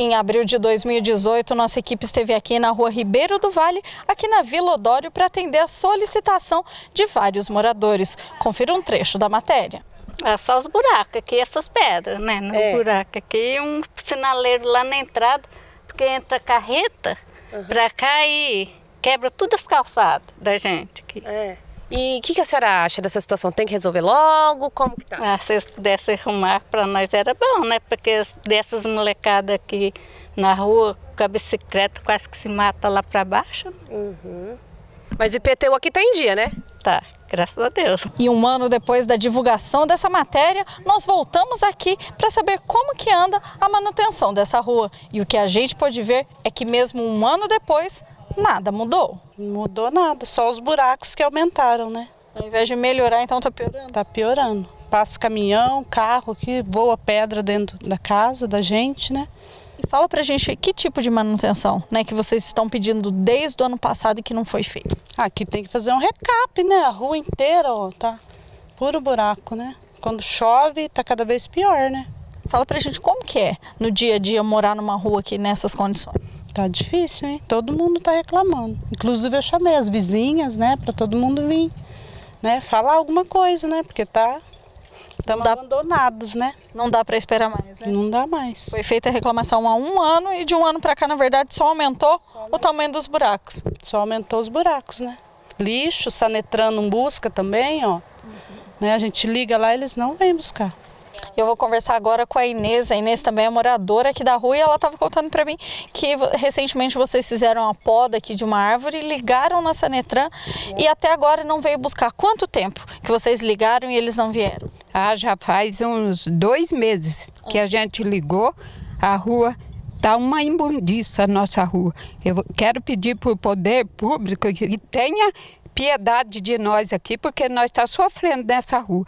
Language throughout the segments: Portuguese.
Em abril de 2018, nossa equipe esteve aqui na rua Ribeiro do Vale, aqui na Vila Odório, para atender a solicitação de vários moradores. Confira um trecho da matéria. É só os buracos aqui, essas pedras, né? No buraco aqui, um sinaleiro lá na entrada, porque entra carreta pra cá e quebra todas as calçadas da gente aqui. E o que a senhora acha dessa situação? Tem que resolver logo? Como que tá? Ah, se eles pudessem arrumar para nós era bom, né? Porque dessas molecadas aqui na rua com a bicicleta quase que se mata lá para baixo. Mas o IPTU aqui tá em dia, né? Tá, graças a Deus. E um ano depois da divulgação dessa matéria, nós voltamos aqui para saber como que anda a manutenção dessa rua. E o que a gente pode ver é que mesmo um ano depois, nada mudou. Não mudou nada, só os buracos que aumentaram, né? Ao invés de melhorar, então tá piorando? Tá piorando. Passa caminhão, carro que voa pedra dentro da casa da gente, né? E fala pra gente que tipo de manutenção, né, que vocês estão pedindo desde o ano passado e que não foi feito. Aqui tem que fazer um recap, né? A rua inteira, ó, tá puro buraco, né? Quando chove, tá cada vez pior, né? Fala pra gente como que é no dia a dia morar numa rua aqui nessas condições. Tá difícil, hein? Todo mundo tá reclamando. Inclusive eu chamei as vizinhas, né, pra todo mundo vir, né, falar alguma coisa, né? Porque estamos abandonados, né? Não dá para esperar mais, né? Não dá mais. Foi feita a reclamação há um ano e de um ano para cá, na verdade, só aumentou o tamanho dos buracos. Só aumentou os buracos, né? Lixo, Sanetran não busca também, ó. Né? A gente liga lá, eles não vêm buscar. Eu vou conversar agora com a Inês. A Inês também é moradora aqui da rua e ela estava contando para mim que recentemente vocês fizeram a poda aqui de uma árvore, ligaram na Sanetran e até agora não veio buscar. Quanto tempo que vocês ligaram e eles não vieram? Ah, já faz uns 2 meses que a gente ligou. A rua está uma imundícia, a nossa rua. Eu quero pedir para o poder público que tenha piedade de nós aqui, porque nós estamos sofrendo nessa rua.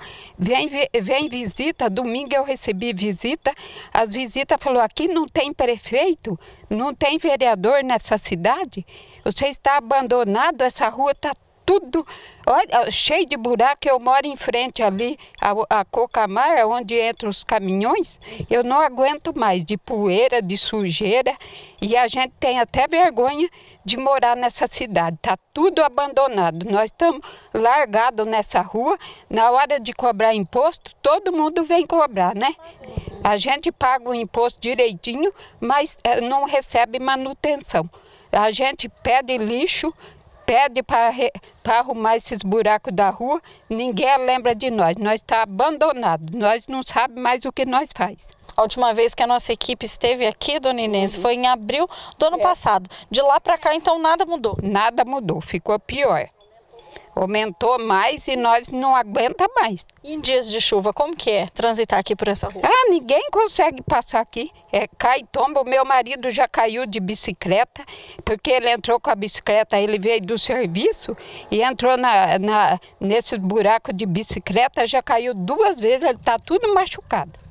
Vem visita, domingo eu recebi visita, as visitas falaram, aqui não tem prefeito, não tem vereador nessa cidade, você está abandonado, essa rua está tudo cheio de buraco. Eu moro em frente ali, a Cocamar, onde entram os caminhões. Eu não aguento mais de poeira, de sujeira. E a gente tem até vergonha de morar nessa cidade. Está tudo abandonado. Nós estamos largados nessa rua. Na hora de cobrar imposto, todo mundo vem cobrar, né? A gente paga o imposto direitinho, mas não recebe manutenção. A gente pede lixo, pede para arrumar esses buracos da rua, ninguém lembra de nós. Nós estamos abandonados, nós não sabemos mais o que nós faz. A última vez que a nossa equipe esteve aqui, dona Inês, foi em abril do ano passado. De lá para cá, então, nada mudou? Nada mudou, ficou pior. Aumentou mais e nós não aguenta mais. E em dias de chuva, como que é transitar aqui por essa rua? Ah, ninguém consegue passar aqui. Cai e tomba. O meu marido já caiu de bicicleta, porque ele entrou com a bicicleta, ele veio do serviço e entrou nesse buraco de bicicleta, já caiu 2 vezes, ele está tudo machucado.